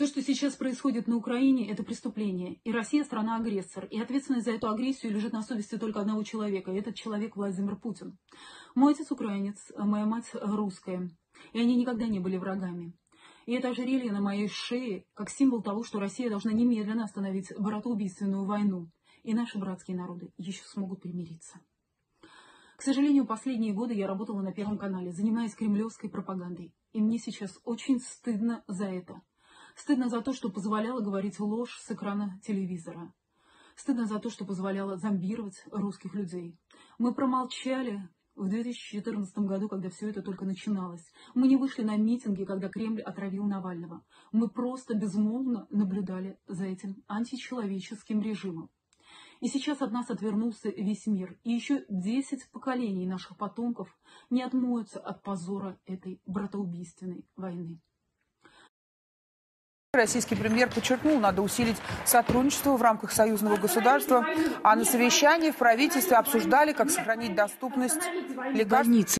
То, что сейчас происходит на Украине, это преступление. И Россия страна-агрессор. И ответственность за эту агрессию лежит на совести только одного человека. И этот человек Владимир Путин. Мой отец украинец, моя мать русская. И они никогда не были врагами. И это ожерелье на моей шее как символ того, что Россия должна немедленно остановить братоубийственную войну. И наши братские народы еще смогут примириться. К сожалению, последние годы я работала на Первом канале, занимаясь кремлевской пропагандой. И мне сейчас очень стыдно за это. Стыдно за то, что позволяла говорить ложь с экрана телевизора. Стыдно за то, что позволяла зомбировать русских людей. Мы промолчали в 2014 году, когда все это только начиналось. Мы не вышли на митинги, когда Кремль отравил Навального. Мы просто безмолвно наблюдали за этим античеловеческим режимом. И сейчас от нас отвернулся весь мир. И еще 10 поколений наших потомков не отмоются от позора этой братоубийственной войны. Российский премьер подчеркнул, надо усилить сотрудничество в рамках союзного государства. А на совещании в правительстве обсуждали, как сохранить доступность лекарств.